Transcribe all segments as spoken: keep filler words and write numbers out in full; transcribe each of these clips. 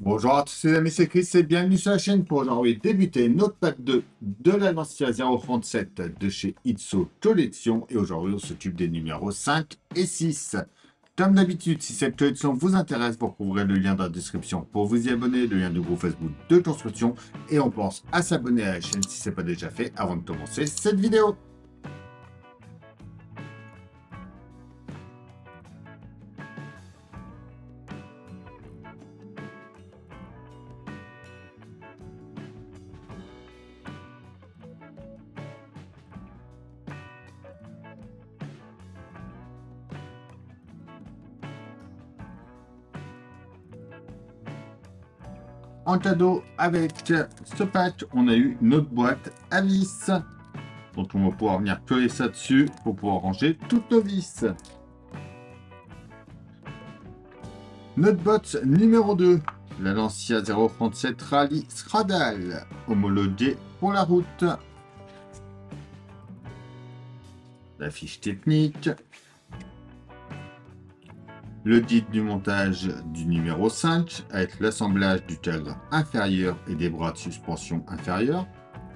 Bonjour à tous les amis, c'est Chris et bienvenue sur la chaîne pour aujourd'hui débuter notre pack deux de la Lancia zéro trente-sept de chez Itso Collection. Et aujourd'hui on s'occupe des numéros cinq et six. Comme d'habitude, si cette collection vous intéresse, vous trouverez le lien dans la description pour vous y abonner, le lien du groupe Facebook de construction. Et on pense à s'abonner à la chaîne si ce n'est pas déjà fait avant de commencer cette vidéo. En cadeau avec ce pack, on a eu notre boîte à vis. Donc on va pouvoir venir coller ça dessus pour pouvoir ranger toutes nos vis. Notre box numéro deux, la Lancia zéro trente-sept Rally Stradale, homologuée pour la route. La fiche technique. Le guide du montage du numéro cinq avec l'assemblage du cadre inférieur et des bras de suspension inférieurs.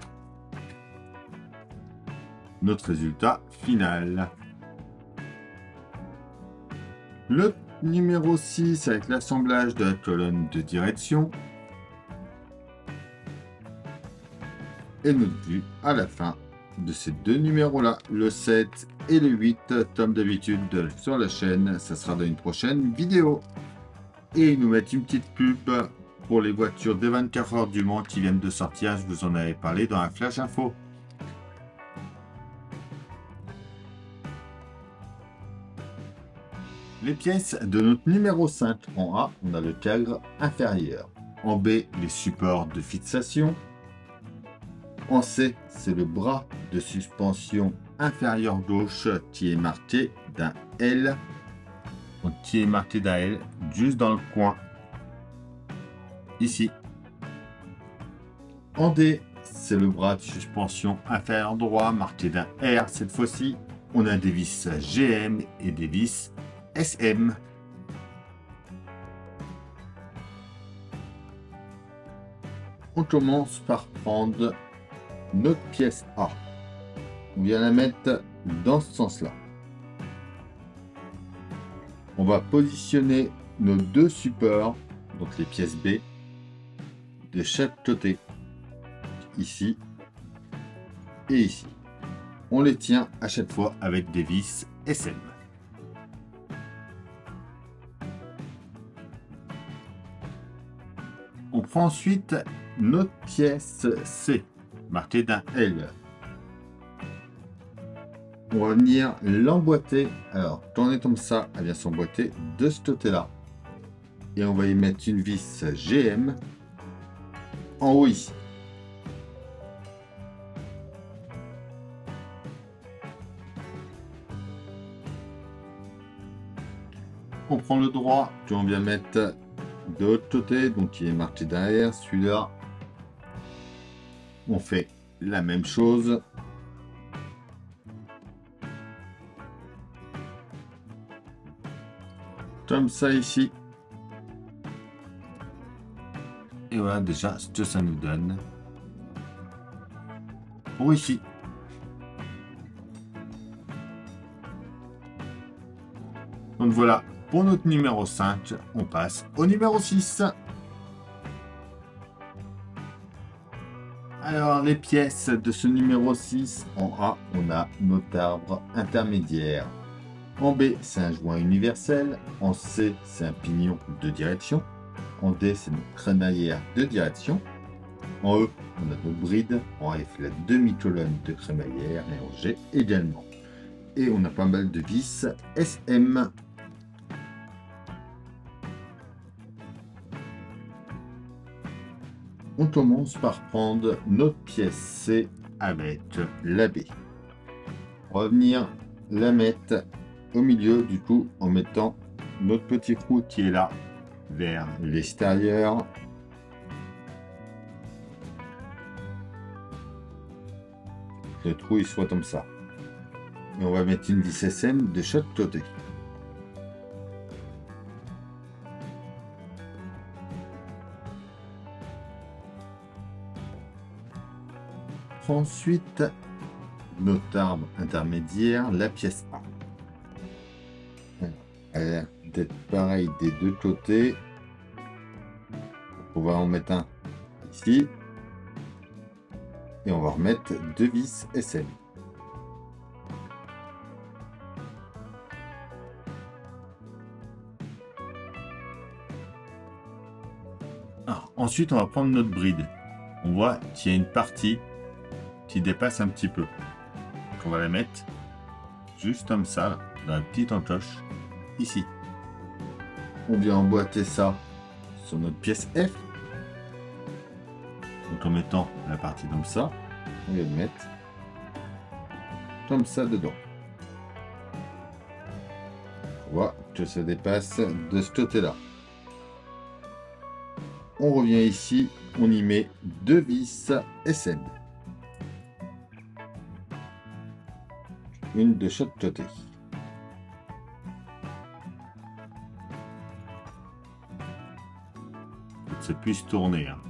Notre résultat final. Le numéro six avec l'assemblage de la colonne de direction. Et notre vue à la fin de ces deux numéros là, le sept et le huit, comme d'habitude sur la chaîne, ça sera dans une prochaine vidéo. Et ils nous mettent une petite pub pour les voitures des vingt-quatre heures du Mans qui viennent de sortir, je vous en avais parlé dans la flash info. Les pièces de notre numéro cinq. En A, on a le cadre inférieur. En B, les supports de fixation. En C, c'est le bras de suspension inférieur gauche qui est marqué d'un L. Donc, qui est marqué d'un L juste dans le coin. Ici. En D, c'est le bras de suspension inférieur droit marqué d'un R. Cette fois-ci, on a des vis G M et des vis S M. On commence par prendre notre pièce A. On vient la mettre dans ce sens-là. On va positionner nos deux supports, donc les pièces B, de chaque côté, ici et ici. On les tient à chaque fois avec des vis S M. On prend ensuite notre pièce C, marquée d'un L. On va venir l'emboîter. Alors, quand on est comme ça, elle vient s'emboîter de ce côté-là. Et on va y mettre une vis G M en haut ici. On prend le droit que on vient mettre de l'autre côté, donc il est marqué derrière celui-là. On fait la même chose. Comme ça ici. Et voilà déjà ce que ça nous donne pour ici. Donc voilà, pour notre numéro cinq, on passe au numéro six. Alors, les pièces de ce numéro six, en A, on a notre arbre intermédiaire. En B, c'est un joint universel. En C, c'est un pignon de direction. En D, c'est notre crémaillère de direction. En E, on a notre bride. En F, la demi-colonne de crémaillère. Et en G également. Et on a pas mal de vis S M. On commence par prendre notre pièce C avec la B. On va venir la mettre au milieu du coup en mettant notre petit trou qui est là vers l'extérieur. Le trou il soit comme ça. Et on va mettre une vis S M de chaque côté. prend ensuite notre arbre intermédiaire, la pièce A. Elle a l'air d'être pareil des deux côtés. On va en mettre un ici. Et on va remettre deux vis S M. Alors, ensuite, on va prendre notre bride. On voit qu'il y a une partie qui dépasse un petit peu. Donc on va la mettre juste comme ça, là, dans la petite encoche, ici. On vient emboîter ça sur notre pièce F. Donc en mettant la partie comme ça, on vient le mettre comme ça dedans. On voit que ça dépasse de ce côté-là. On revient ici, on y met deux vis S M. Une de chaque côté. Pour que ça puisse tourner. Hein.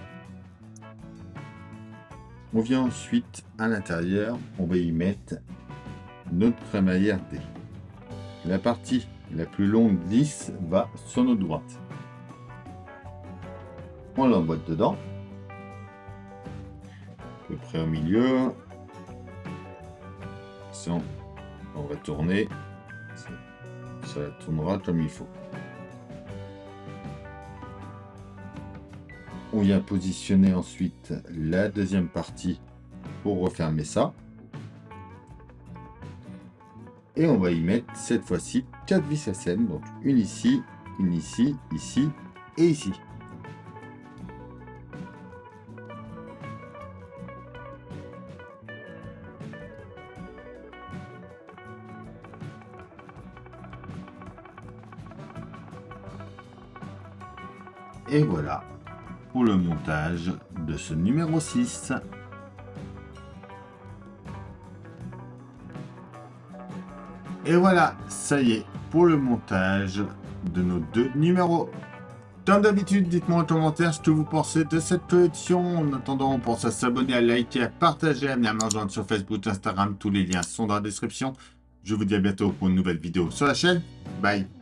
On vient ensuite à l'intérieur, on va y mettre notre crémaillère D. La partie la plus longue lisse va sur notre droite. On l'emboîte dedans, à peu près au milieu. On, on va tourner, ça, ça tournera comme il faut. On vient positionner ensuite la deuxième partie pour refermer ça. Et on va y mettre cette fois-ci quatre vis S M, donc une ici, une ici, ici et ici. Et voilà pour le montage de ce numéro six. Et voilà, ça y est, pour le montage de nos deux numéros. Comme d'habitude, dites-moi en commentaire ce que vous pensez de cette collection. En attendant, on pense à s'abonner, à liker, à partager, à venir me rejoindre sur Facebook, Instagram. Tous les liens sont dans la description. Je vous dis à bientôt pour une nouvelle vidéo sur la chaîne. Bye.